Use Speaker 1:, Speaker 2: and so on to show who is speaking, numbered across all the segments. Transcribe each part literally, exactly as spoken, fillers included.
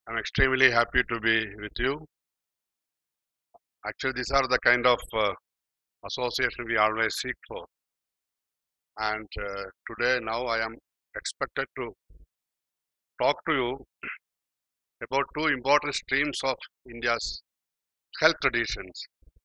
Speaker 1: I'm extremely happy to be with you. Actually, these are the kind of uh, association we always seek for. And uh, today, now I am expected to talk to you about two important streams of India's health traditions.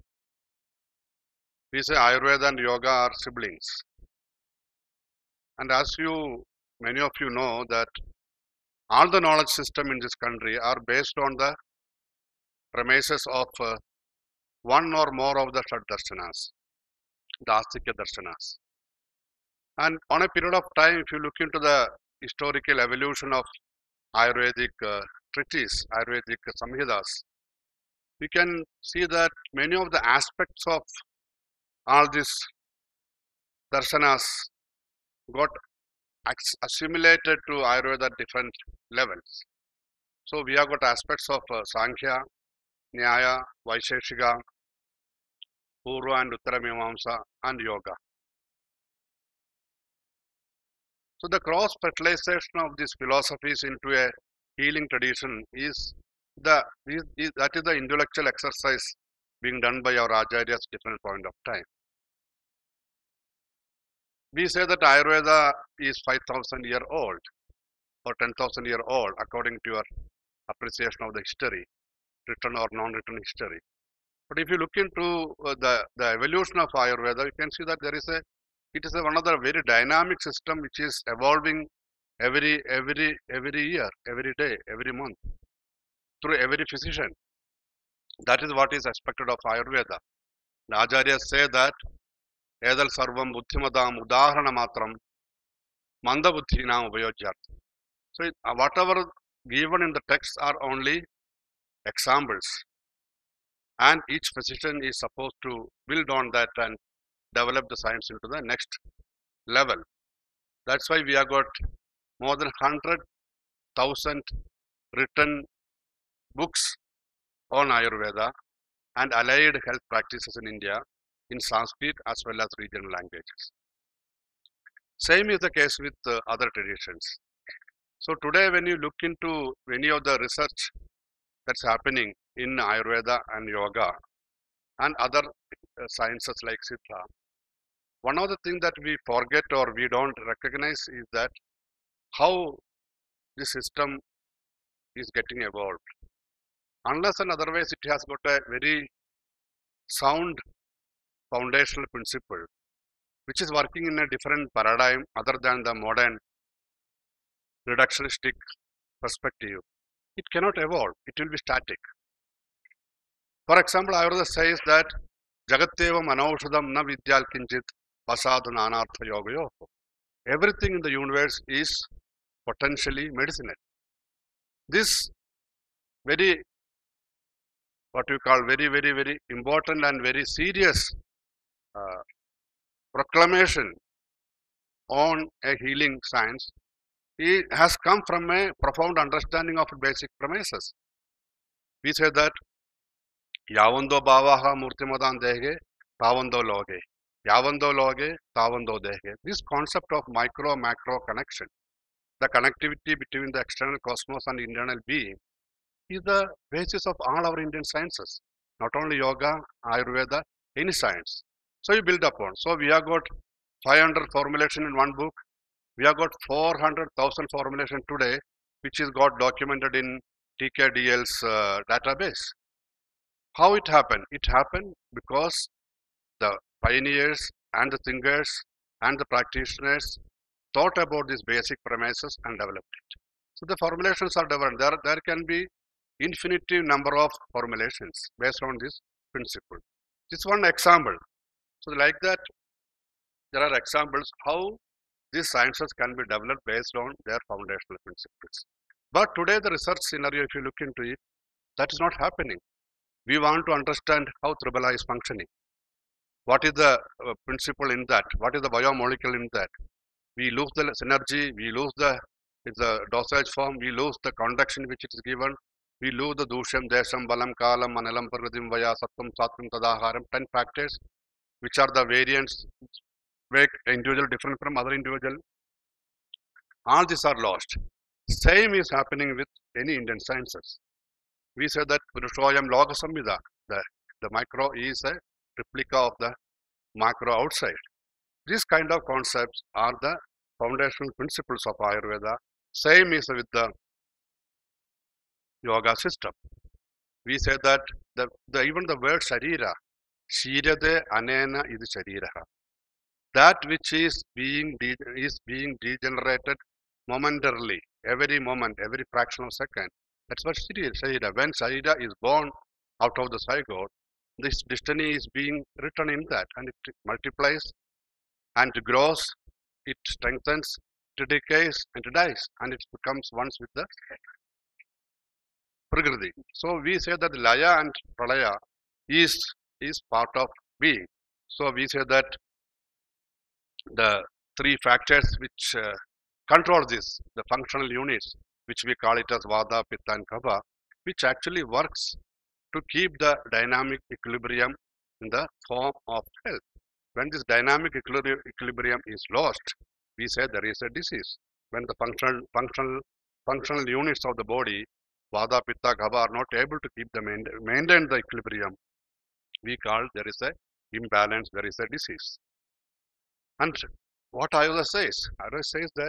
Speaker 1: We say Ayurveda and Yoga are siblings. And as you, many of you know that all the knowledge system in this country are based on the premises of uh, one or more of the Shad Darshanas, the Astikya Darshanas. And on a period of time, if you look into the historical evolution of Ayurvedic uh, treatises, Ayurvedic Samhitas, we can see that many of the aspects of all these darshanas got assimilated to Ayurveda at different levels. So we have got aspects of uh, Sankhya, Nyaya, Vaisheshika, Purva and Uttara Mimamsa and Yoga. So the cross-fertilization of these philosophies into a healing tradition is the is, is, that is the intellectual exercise being done by our acharyas at different point of time. We say that Ayurveda is five thousand year old or ten thousand year old according to your appreciation of the history, written or non-written history. But if you look into uh, the, the evolution of Ayurveda, you can see that there is a, it is a, one of the very dynamic system which is evolving every, every, every year, every day, every month, through every physician. That is what is expected of Ayurveda. The Acharyas say that, Edal sarvam buddhimadam udaharana matram manda buddhinam upayojyartham. So it, uh, whatever given in the text are only examples. And each physician is supposed to build on that and develop the science into the next level. That's why we have got more than one hundred thousand written books on Ayurveda and allied health practices in India in Sanskrit as well as regional languages. Same is the case with uh, other traditions. So today when you look into many of the research that's happening in Ayurveda and Yoga and other uh, sciences like Siddha, one of the things that we forget or we don't recognize is that how this system is getting evolved. Unless and otherwise it has got a very sound foundational principle which is working in a different paradigm other than the modern reductionistic perspective. It cannot evolve, it will be static. For example, Ayurveda says that Jagatteva manaushadam na vidyal kinchit pasad nanartha yogayo. Everything in the universe is potentially medicinal. This very, what you call very, very, very important and very serious uh, proclamation on a healing science, it has come from a profound understanding of basic premises. We say that Yavando bhavaha murtimadan dehge, tavando loge. Yavando loge, tavando dehge. This concept of micro-macro connection, the connectivity between the external cosmos and internal being, is the basis of all our Indian sciences. Not only yoga, Ayurveda, any science. So you build upon. So we have got five hundred formulation in one book. We have got four hundred thousand formulation today, which is got documented in T K D L's uh, database. How it happened? It happened because the pioneers and the thinkers and the practitioners thought about these basic premises and developed it. So the formulations are developed. There, there can be infinite number of formulations based on this principle. This is one example. So like that, there are examples how these sciences can be developed based on their foundational principles. But today the research scenario, if you look into it, that is not happening. We want to understand how triple I is functioning. What is the uh, principle in that? What is the biomolecule in that? We lose the synergy, we lose the, the dosage form, we lose the conduction which it is given, we lose the dusham, desham, balam, kalam, manalam, pragradim, vaya, sattam, sattam, tadaharam, ten factors, which are the variants, make individual different from other individual. All these are lost. Same is happening with any Indian sciences. We say that Purushoyam Loka Samvida, the, the micro is a replica of the macro outside. These kind of concepts are the foundational principles of Ayurveda. Same is with the yoga system. We say that the, the even the word Sharira, Shirade Anena is Shariraha. That which is being de is being degenerated momentarily, every moment, every fraction of a second. That's what Sharira. When Sharira is born out of the zygote, this destiny is being written in that, and it multiplies and grows, it strengthens, it decays, and it dies, and it becomes once with the Prakriti. So we say that Laya and Pralaya is is part of being. So we say that the three factors which uh, control this, the functional units, which we call it as Vada, Pitta, and Kapha, which actually works to keep the dynamic equilibrium in the form of health. When this dynamic equilibrium is lost, we say there is a disease. When the functional functional functional units of the body, Vada, Pitta, Kapha, are not able to keep the main, maintain the equilibrium, we call there is a imbalance, there is a disease. And what Ayurveda says, Ayurveda says that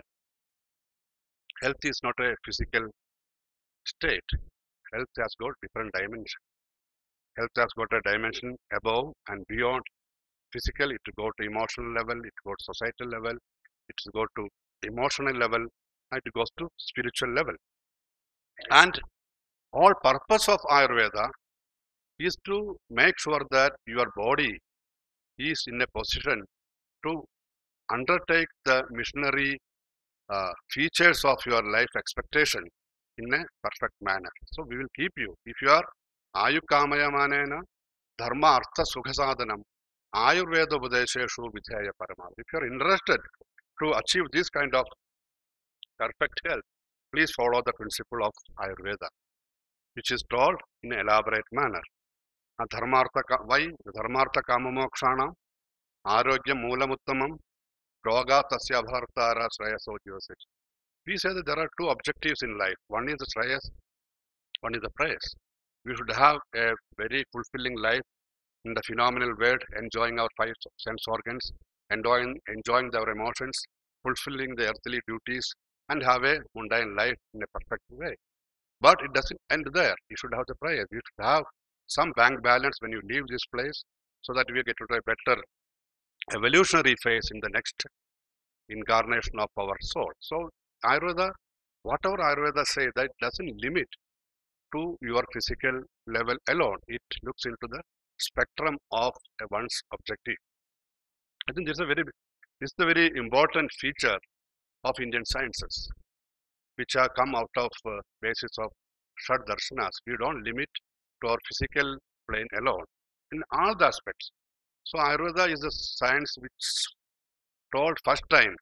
Speaker 1: health is not a physical state. Health has got different dimension. Health has got a dimension above and beyond physical. It go to emotional level, it goes to societal level, it go to emotional level, and it goes to spiritual level. And all purpose of Ayurveda is to make sure that your body is in a position to undertake the missionary uh, features of your life expectation in a perfect manner. So we will keep you. If you are Ayukamaya Manena, Dharma Artha Sukhasadhanam, Ayurveda Ubadesheshu Vidhyaya Parama. If you are interested to achieve this kind of perfect health, please follow the principle of Ayurveda, which is told in an elaborate manner. Dharmartha, why? Dharmartha Kamamokshana, Arogya Moolamuttamam, Roga Tasya Bhartara Shreyasho Jyosich. We say that there are two objectives in life. One is the Shreyas, one is the praise. We should have a very fulfilling life in the phenomenal world, enjoying our five sense organs, enjoying, enjoying our emotions, fulfilling the earthly duties, and have a mundane life in a perfect way. But it doesn't end there. You should have the prayer. You should have some bank balance when you leave this place, so that we get to a better evolutionary phase in the next incarnation of our soul. So Ayurveda, whatever Ayurveda say, that doesn't limit to your physical level alone. It looks into the spectrum of one's objective. I think this is a very this is a very important feature of Indian sciences, which have come out of uh, basis of Shad Darshanas. We don't limit to our physical plane alone in all the aspects. So Ayurveda is a science which told first time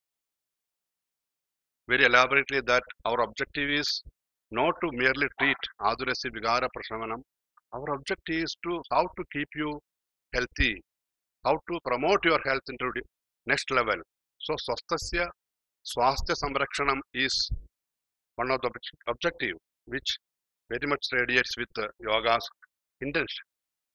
Speaker 1: very elaborately that our objective is not to merely treat Adurasi Vigara Prashavanam. Our objective is to how to keep you healthy, how to promote your health into the next level. So Swasthasya Swasthya Samrakshanam is one of the objective which very much radiates with uh, yoga's intention.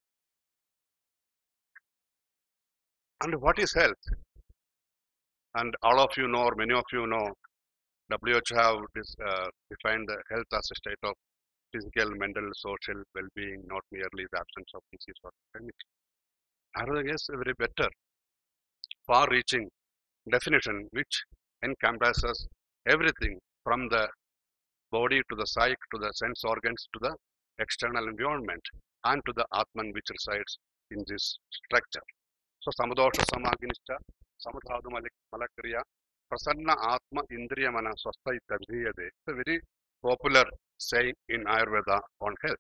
Speaker 1: And what is health? And all of you know, or many of you know, W H O have this, uh, defined the health as a state of physical, mental, social well-being, not merely the absence of disease or enfermity. Ayurveda is a very better, far-reaching definition which encompasses everything from the body to the psyche, to the sense organs, to the external environment, and to the Atman which resides in this structure. So Samadosha Samagnischa, Samadhadu Malakriya, Prasanna Atma Indriyamana Swastha Itadhiyade. It's a very popular saying in Ayurveda on health.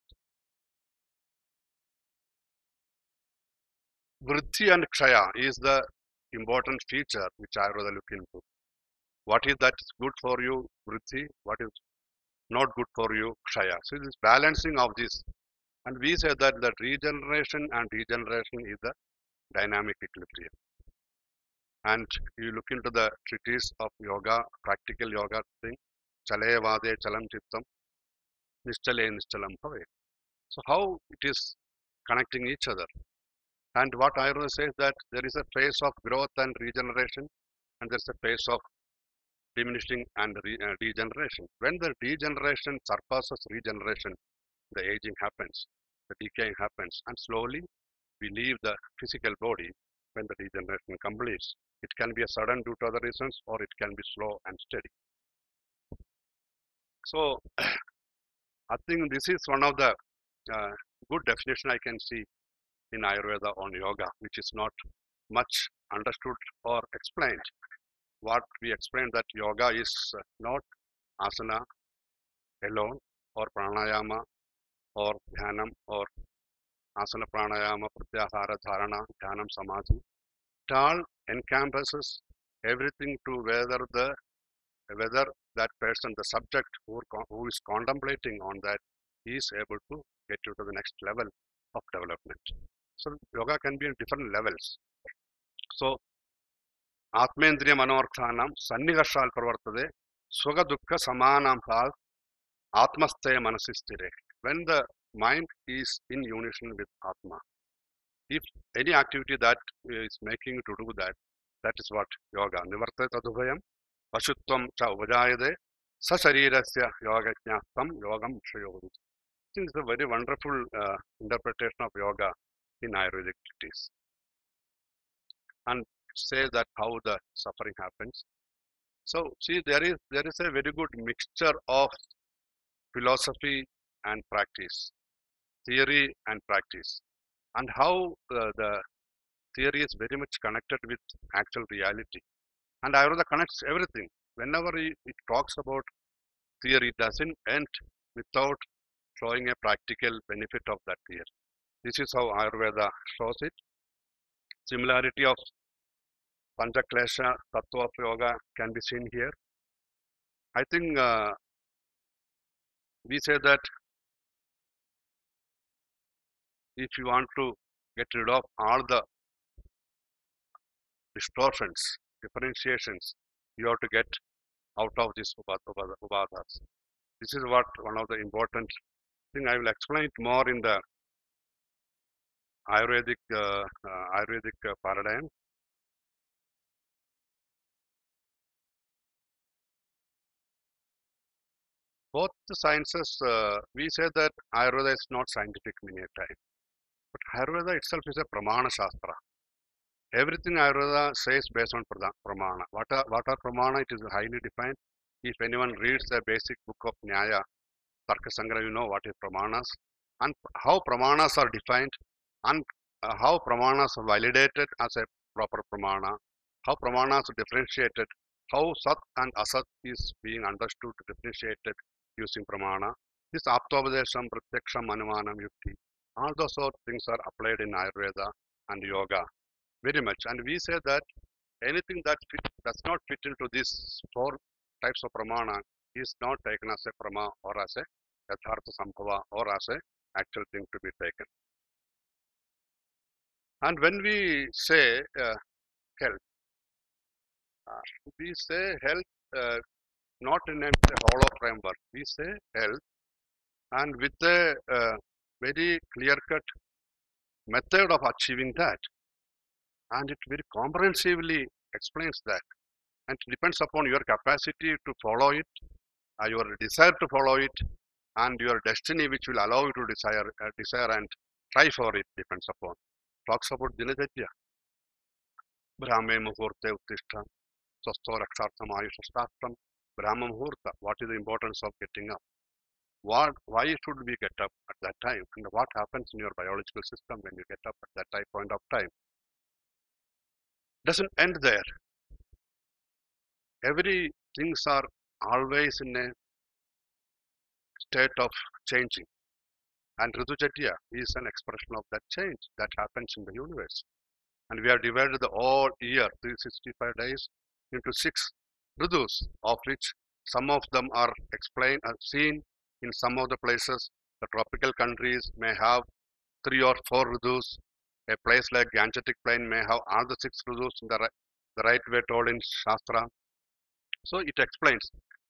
Speaker 1: Vriddhi and Kshaya is the important feature which Ayurveda look into. What is that is good for you, Vriddhi? What is not good for you, Kshaya? So this balancing of this, and we say that the regeneration and degeneration is the dynamic equilibrium. And you look into the treatise of yoga, practical yoga thing, chale vade chalam chittam, nischale nichalam bhave. So how it is connecting each other? And what Ayurveda says that there is a phase of growth and regeneration, and there's a phase of diminishing and re, uh, degeneration. When the degeneration surpasses regeneration, the aging happens, the decaying happens, and slowly we leave the physical body when the degeneration completes. It can be a sudden due to other reasons, or it can be slow and steady. So I think this is one of the uh, good definition I can see in Ayurveda on yoga, which is not much understood or explained. What we explained that yoga is not asana alone, or pranayama, or dhyanam, or asana pranayama, pratyahara, dharana, dhyanam, samadhi. It all encompasses everything to whether the whether that person, the subject who, who is contemplating on that, is able to get you to the next level of development. So yoga can be in different levels. So Atmendriya Manorthanam Sannigarshal Pravartade Swaga Dukkha Samanam Bhav Atmaste Manasistire. When the mind is in unison with Atma, if any activity that is making you to do that, that is what yoga. Nivartate Tadubhayam Pashutvam Cha Uvajayade Sasarirasya Yoga Jnastam Yogam Shayogi. This is a very wonderful uh, interpretation of yoga in Ayurvedic treatise. And says that how the suffering happens. So see, there is there is a very good mixture of philosophy and practice, theory and practice, and how uh, the theory is very much connected with actual reality. And Ayurveda connects everything. Whenever it, it talks about theory, it doesn't end without showing a practical benefit of that theory. This is how Ayurveda shows it. Similarity of Panchaklesha Tattva of Yoga can be seen here. I think uh, we say that if you want to get rid of all the distortions, differentiations, you have to get out of these ubadhas. This is what one of the important thing. I will explain it more in the Ayurvedic uh, uh, Ayurvedic uh, paradigm. Both the sciences, uh, we say that Ayurveda is not scientific many a time, but Ayurveda itself is a Pramana Shastra. Everything Ayurveda says based on Pramana. What are, what are Pramana? It is highly defined. If anyone reads the basic book of Nyaya, Tarka Sangra, you know what is Pramanas, and how Pramanas are defined, and uh, how Pramanas are validated as a proper Pramana, how Pramanas are differentiated, how Sat and Asat is being understood, differentiated using Pramana. This Aptobadesham, Pratyaksham, Anumanam, Yukti, all those sort of things are applied in Ayurveda and Yoga very much. And we say that anything that fit, does not fit into these four types of Pramana is not taken as a Prama or as a Yathartha Sambhava or as a actual thing to be taken. And when we say uh, health, uh, we say health uh, not in a hollow framework. We say health, and with a uh, very clear-cut method of achieving that, and it very comprehensively explains that, and it depends upon your capacity to follow it, uh, your desire to follow it, and your destiny which will allow you to desire, uh, desire and try for it depends upon. Talks about Dinacharya. Brahme Muhurte Uttishta, Swasto Rakshartham Ayushashtram, Brahma Muhurta. What is the importance of getting up? What, why should we get up at that time? And what happens in your biological system when you get up at that time, point of time? Doesn't end there. Every things are always in a state of changing. And Ritucharya is an expression of that change that happens in the universe. And we have divided the whole year, three hundred sixty-five days, into six Ritus, of which some of them are explained and seen in some of the places. The tropical countries may have three or four Ritus. A place like Gangetic Plain may have all the six Ritus in the right, the right way told in Shastra. So it explains.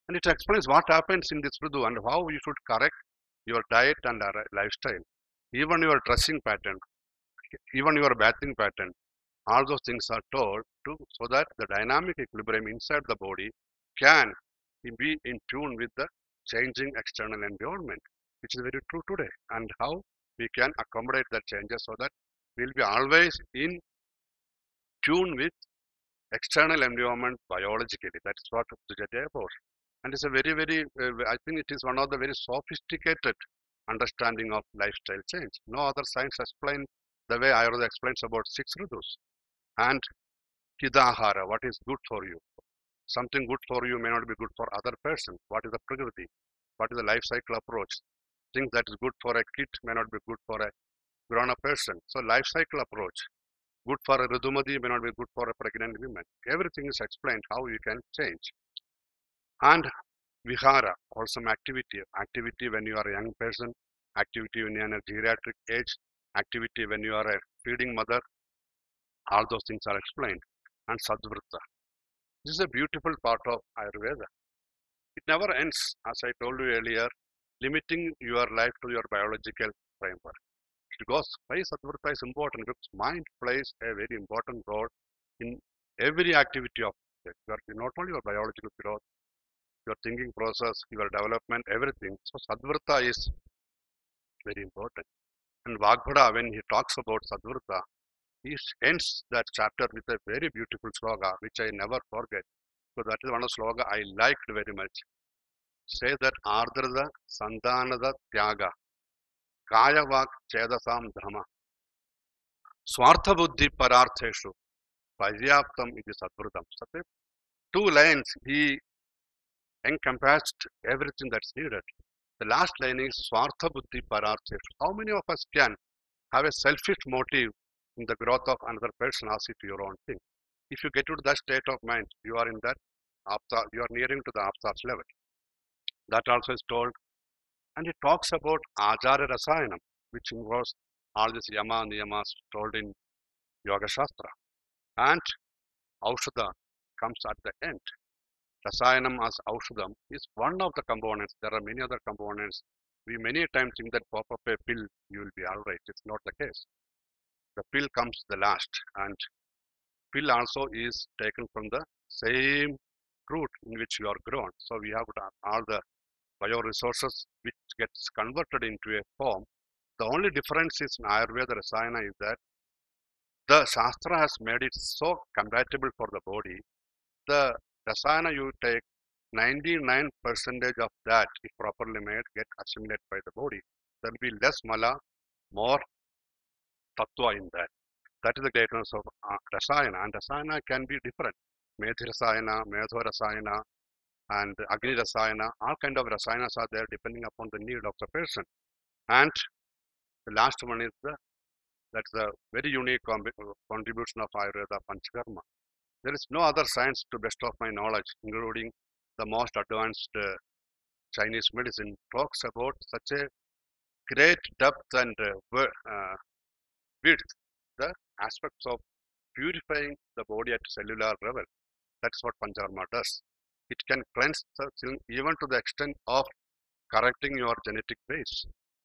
Speaker 1: And it explains what happens in this Ritu and how you should correct your diet and uh, lifestyle, even your dressing pattern, even your bathing pattern. All those things are told to so that the dynamic equilibrium inside the body can be in tune with the changing external environment, which is very true today, and how we can accommodate the changes so that we'll be always in tune with external environment biologically. That's what Sujata about. And it's a very, very, uh, I think it is one of the very sophisticated understanding of lifestyle change. No other science explains the way Ayurveda explains about six Ritus. And Hidahara, what is good for you. Something good for you may not be good for other person. What is the prakriti? What is the life cycle approach? Things that is good for a kid may not be good for a grown-up person. So life cycle approach, good for a Ridumadi may not be good for a pregnant woman. Everything is explained how you can change. And Vihara, wholesome activity. Activity when you are a young person, activity when you are in a geriatric age, activity when you are a feeding mother. All those things are explained. And Sadvrita. This is a beautiful part of Ayurveda. It never ends, as I told you earlier, limiting your life to your biological framework. Because why Sadvrita is important? Because mind plays a very important role in every activity of life. Not only your biological growth, your thinking process, your development, everything. So Sadvrita is very important. And Vagbhada, when he talks about Sadvrita, he ends that chapter with a very beautiful sloga, which I never forget. So that is one of the sloga I liked very much. Say that Ardrada Sandanada Tyaga Kaya Vak Chedasam Dhamma Swartha Buddhi Parartheshu Paryaptam iti Sadvrutam. So two lines he encompassed everything that's needed. The last line is Swartha Buddhi Parartheshu. How many of us can have a selfish motive in the growth of another person as if your own thing? If you get to that state of mind, you are in that apsa, you are nearing to the apsas level. That also is told. And it talks about Ajara Rasayanam, which involves all these Yama Niyamas told in Yoga Shastra. And Aushadha comes at the end. Rasayanam as Aushadham is one of the components. There are many other components. We many times think that pop up a pill, you will be alright. It's not the case. The pill comes the last, and pill also is taken from the same fruit in which you are grown. So we have all the bioresources which gets converted into a form. The only difference is in Ayurveda Rasayana is that the Shastra has made it so compatible for the body. The Rasayana you take, ninety-nine percent of that, if properly made, get assimilated by the body. There will be less mala, more tattva in that. That is the greatness of uh, Rasayana. And Rasayana can be different. Medhi Rasayana, Medho Rasayana, and Agni Rasayana. All kind of Rasayanas are there depending upon the need of the person. And the last one is the, that's the very unique contribution of Ayurveda, Panchakarma. There is no other science to best of my knowledge, including the most advanced uh, Chinese medicine, talks about such a great depth and uh, uh, width, the aspects of purifying the body at cellular level. That's what Panchakarma does. It can cleanse the, even to the extent of correcting your genetic base.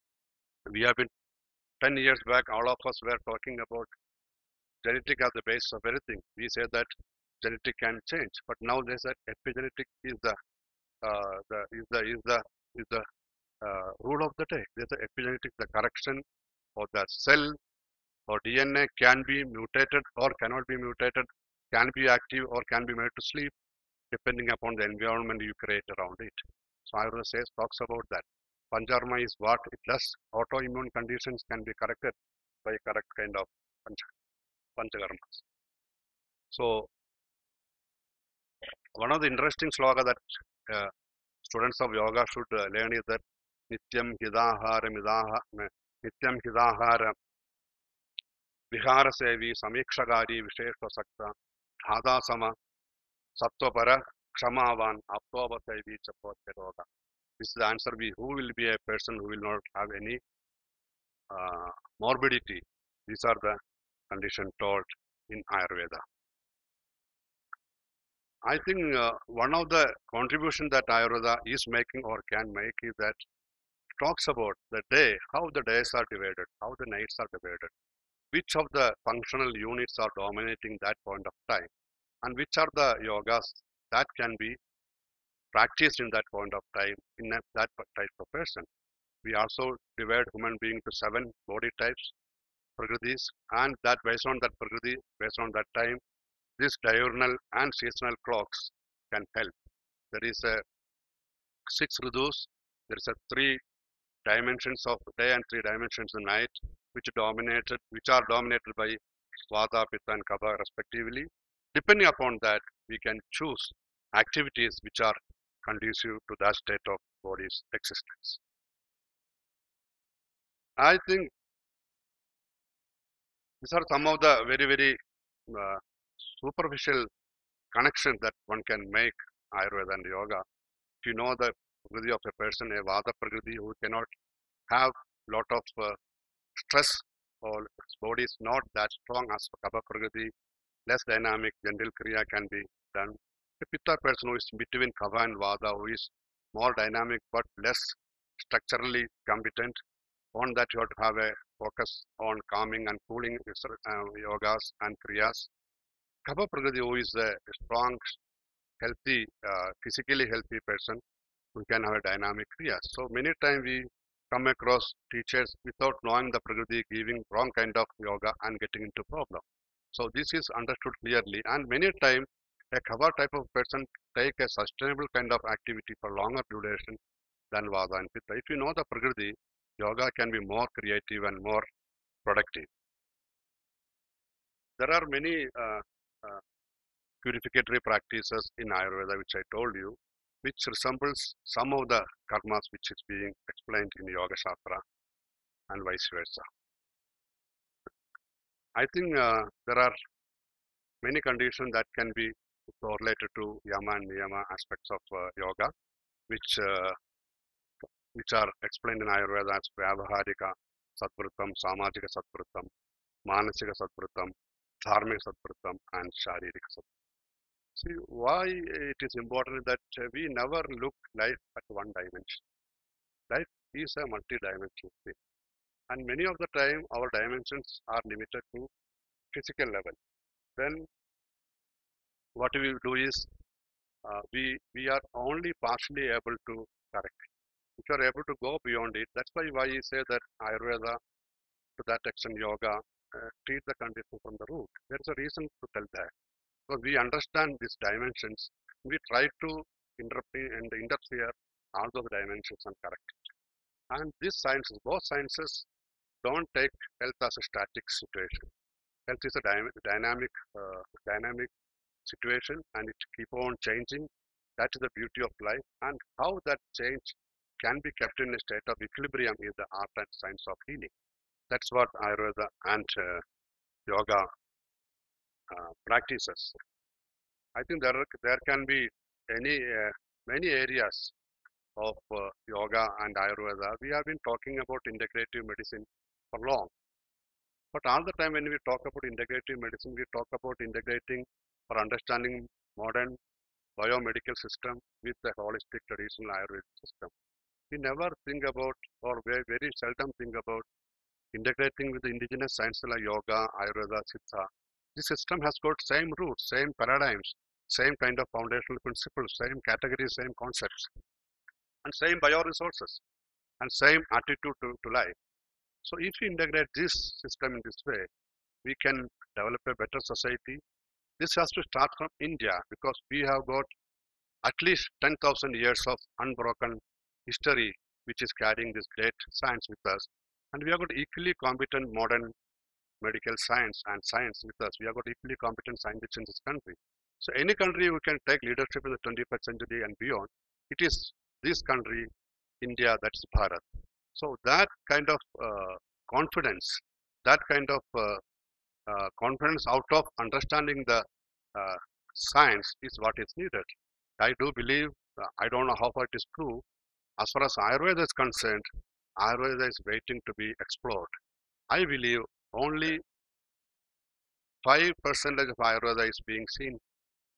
Speaker 1: We have been ten years back, all of us were talking about genetic as the base of everything. We say that genetic can change, but now they said epigenetic is the uh, the is the is the is the uh, rule of the day. There's the epigenetic, the correction of the cell or D N A can be mutated or cannot be mutated, can be active or can be made to sleep, depending upon the environment you create around it. So Ayurveda says talks about that. Panchakarma is what it does. Autoimmune conditions can be corrected by correct kind of Panchakarmas. So one of the interesting sloka that uh, students of yoga should uh, learn is that Nityam Hidahara Midaha Nityam Hidahara Vihara Sevi Samikshagari Vishesha Sakta Dhada Sama Sattva Kshamavan Aptova Sevi Chapoteroga. This is the answer. We who will be a person who will not have any uh, morbidity. These are the conditions told in Ayurveda. I think uh, one of the contribution that Ayurveda is making or can make is that talks about the day, how the days are divided, how the nights are divided, which of the functional units are dominating that point of time, and which are the yogas that can be practiced in that point of time in a, that type of person. We also divide human being to seven body types, prakritis, and that based on that prakriti, based on that time, these diurnal and seasonal clocks can help. There is a six ridus, there is a three dimensions of day and three dimensions of night, which dominated, which are dominated by Vata, Pitta, and Kapha respectively. Depending upon that, we can choose activities which are conducive to that state of body's existence. I think these are some of the very, very uh, superficial connections that one can make Ayurveda and Yoga. If you know the prakriti of a person, a Vata prakriti who cannot have lot of uh, stress or his body is not that strong as Kapha prakriti, less dynamic, gentle kriya can be done. A Pitta person who is between Kapha and Vata, who is more dynamic but less structurally competent, on that you have to have a focus on calming and cooling uh, yogas and kriyas. Kapha prakriti who is a strong, healthy, uh, physically healthy person who can have a dynamic kriya. So many times we come across teachers without knowing the prakriti giving wrong kind of yoga and getting into problem. So this is understood clearly, and many times a Kapha type of person take a sustainable kind of activity for longer duration than Vata and Pitta. If you know the prakriti, yoga can be more creative and more productive. There are many uh, uh, purificatory practices in Ayurveda, which I told you, which resembles some of the karmas which is being explained in Yoga Shastra and vice versa. I think uh, there are many conditions that can be correlated to Yama and Niyama aspects of uh, yoga, which uh, which are explained in Ayurveda as Vyavaharika Satvritam, Samajika Satvritam, Manasika Satvritam, Dharmika Satvritam, and Sharirika Satvritam. See, why it is important that uh, we never look life at one dimension. Life is a multi-dimensional thing. And many of the time, our dimensions are limited to physical level. Then what we do is, uh, we, we are only partially able to correct. If you are able to go beyond it, that's why, why you say that Ayurveda, to that extent yoga, uh, treat the condition from the root. There is a reason to tell that. Because we understand these dimensions, we try to interpret and interfere all those dimensions and correct it. And these sciences, both sciences, don't take health as a static situation. Health is a dy dynamic, uh, dynamic situation, and it keep on changing. That is the beauty of life, and how that change can be kept in a state of equilibrium is the art and science of healing. That's what Ayurveda and uh, yoga uh, practices. I think there, there can be any uh, many areas of uh, yoga and Ayurveda. We have been talking about integrative medicine for long. But all the time when we talk about integrative medicine, we talk about integrating or understanding modern biomedical system with the holistic traditional Ayurvedic system. We never think about, or very, very seldom think about, integrating with the indigenous sciences like yoga, Ayurveda, Siddha. This system has got same roots, same paradigms, same kind of foundational principles, same categories, same concepts, and same bioresources, and same attitude to, to life. So if we integrate this system in this way, we can develop a better society. This has to start from India, because we have got at least ten thousand years of unbroken history, which is carrying this great science with us. And we have got equally competent modern medical science and science with us. We have got equally competent scientists in this country. So any country who can take leadership in the twenty-first century and beyond, it is this country, India, that's Bharat. So that kind of uh, confidence, that kind of uh, uh, confidence out of understanding the uh, science is what is needed. I do believe, uh, I don't know how far it is true, as far as Ayurveda is concerned, Ayurveda is waiting to be explored. I believe only five percent of Ayurveda is being seen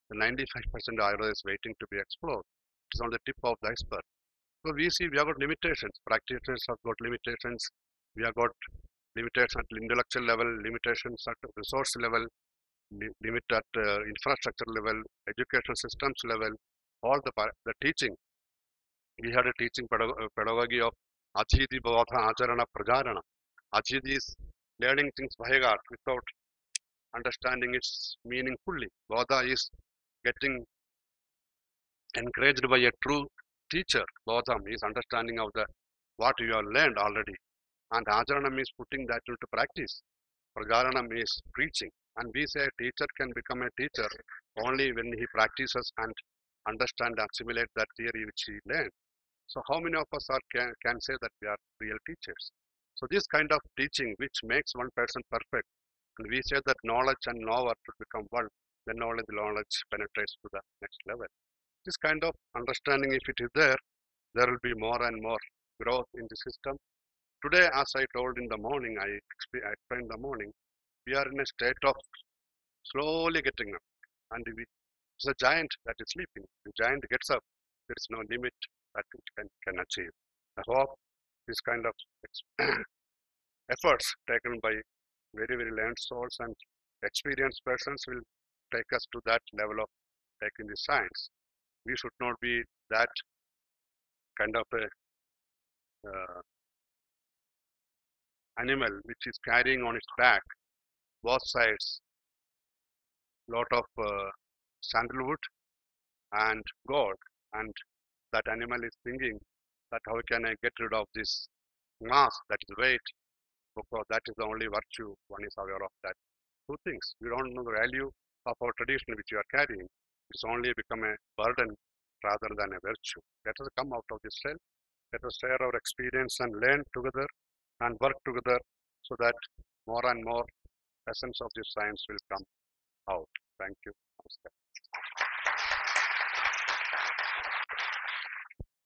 Speaker 1: The ninety-five percent Ayurveda is waiting to be explored. It is on the tip of the iceberg. So we see we have got limitations. Practitioners have got limitations. We have got limitations at intellectual level, limitations at resource level, limit at uh, infrastructure level, education systems level, all the, the teaching. We had a teaching pedag pedagogy of Achidi Bhavata Acharana Prajarana. Achidi is learning things by heart without understanding its meaning fully. Bhavata is getting encouraged by a true teacher. Bhavata is understanding of the what you have learned already. And Acharanam is putting that into practice. Prajaranam is preaching. And we say a teacher can become a teacher only when he practices and understand and assimilate that theory which he learned. So how many of us are can, can say that we are real teachers? So this kind of teaching which makes one person perfect, and we say that knowledge and knower to become one, then only the knowledge penetrates to the next level. This kind of understanding, if it is there, there will be more and more growth in the system. Today, as I told in the morning, I explained in the morning, we are in a state of slowly getting up. And we, it's a giant that is sleeping. The giant gets up. There is no limit that it can, can achieve. I hope this kind of efforts taken by very, very learned souls and experienced persons will take us to that level of taking the science. We should not be that kind of a uh, animal which is carrying on its back both sides lot of uh, sandalwood and gold, and that animal is thinking that how can I get rid of this mass, that is weight, because that is the only virtue one is aware of. That two things, we don't know the value of our tradition which you are carrying. It's only become a burden rather than a virtue. Let us come out of this cell, let us share our experience and learn together and work together so that more and more essence of this science will come out. Thank you. Namaskar.